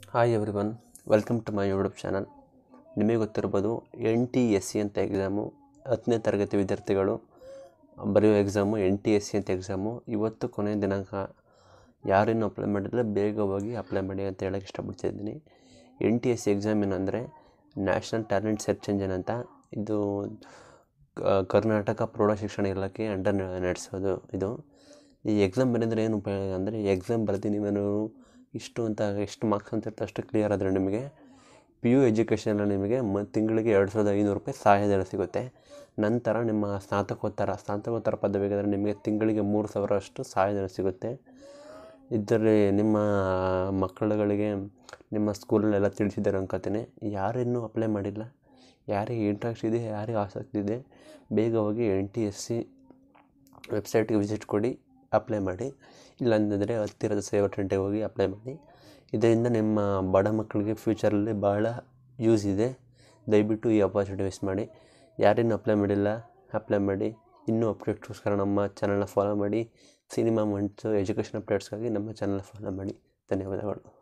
Hi everyone, welcome to my YouTube channel. ನಿಮಗೆ ಗೊತ್ತಿರ್ಬೋದು ntse ಅಂತ ಎಕ್ಸಾಮು 10ನೇ ತರಗತಿ ವಿದ್ಯಾರ್ಥಿಗಳು ಬರೆಯೋ ಎಕ್ಸಾಮು ntse ಅಂತ ಎಕ್ಸಾಮು. ಇವತ್ತು ಕೊನೆಯ ದಿನಾಂಕ. ಯಾರೇನು ಅಪ್ಲೈ ಮಾಡಿದರೆ ಬೇಗ ಹೋಗಿ ಅಪ್ಲೈ ಮಾಡಿ ಅಂತ ಹೇಳೋಕ್ಕೆ ಇಷ್ಟಪಡ್ತಿದ್ದೀನಿ. ntse ಎಕ್ಸಾಮ್ ಏನಂದರೆ ನ್ಯಾಷನಲ್ ಟ್ಯಾಲೆಂಟ್ ಸರ್ಚ್ ಇಂಜಿನ್ ಅಂತ. ಇದು ಕರ್ನಾಟಕ ಪ್ರೌಢ ಶಿಕ್ಷಣ ಇಲಾಖೆ ಅಂಡರ್ ನಡೆಸೋದು. ಈ ಎಕ್ಸಾಮ್ ಬರೆದರೆ ಏನು ಉಪಯೋಗ ಅಂದರೆ, ಈ ಎಕ್ಸಾಮ್ ಬರೆದು ನೀವೇನು ಎಷ್ಟು ಮಾರ್ಕ್ಸ್ ಅಂತ ಇರುತ್ತೆ ಅಷ್ಟು ಕ್ಲಿಯರ್ ಆದರೆ ನಿಮಗೆ PU ಎಜುಕೇಷನಲ್ಲಿ ನಿಮಗೆ ತಿಂಗಳಿಗೆ 2500 ರೂಪಾಯಿ ಸಹಾಯಧನ ಸಿಗುತ್ತೆ. ನಂತರ ನಿಮ್ಮ ಸ್ನಾತಕೋತ್ತರ ಪದವಿಗಾದರೆ ನಿಮಗೆ ತಿಂಗಳಿಗೆ 3000 ಅಷ್ಟು ಸಹಾಯಧನ ಸಿಗುತ್ತೆ. ಇದರಲ್ಲಿ ನಿಮ್ಮ ಮಕ್ಕಳುಗಳಿಗೆ ನಿಮ್ಮ ಸ್ಕೂಲಲ್ಲೆಲ್ಲ ತಿಳಿಸಿದ್ದಾರೆ ಅನ್ಕೋತೀನಿ. ಯಾರಿನ್ನೂ ಅಪ್ಲೈ ಮಾಡಿಲ್ಲ, ಯಾರಿಗೆ ಇಂಟ್ರೆಸ್ಟ್ ಇದೆ, ಯಾರಿಗೆ ಆಸಕ್ತಿ ಇದೆ, ಬೇಗ ಹೋಗಿ ntse ವೆಬ್ಸೈಟ್ಗೆ ವಿಸಿಟ್ ಕೊಡಿ, ಅಪ್ಲೈ ಮಾಡಿ. ಇಲ್ಲಾಂದರೆ ಹತ್ತಿರದ ಸೇವಾ ಸೆಂಟರ್ಗೆ ಹೋಗಿ ಅಪ್ಲೈ ಮಾಡಿ. ಇದರಿಂದ ನಿಮ್ಮ ಬಡ ಮಕ್ಕಳಿಗೆ ಫ್ಯೂಚರಲ್ಲಿ ಬಹಳ ಯೂಸ್ ಇದೆ. ದಯವಿಟ್ಟು ಈ ಅಪಾರ್ಚುನಿಟಿ ವೇಸ್ಟ್ ಮಾಡಿ. ಯಾರೇನು ಅಪ್ಲೈ ಮಾಡಿಲ್ಲ, ಅಪ್ಲೈ ಮಾಡಿ. ಇನ್ನೂ ಅಪ್ಡೇಟ್ಸ್ಗೋಸ್ಕರ ನಮ್ಮ ಚಾನಲ್ನ ಫಾಲೋ ಮಾಡಿ. ಸಿನಿಮಾ ಮಂಟ್ಸು ಎಜುಕೇಷನ್ ಅಪ್ಡೇಟ್ಸ್ಗಾಗಿ ನಮ್ಮ ಚಾನಲ್ನ ಫಾಲೋ ಮಾಡಿ. ಧನ್ಯವಾದಗಳು.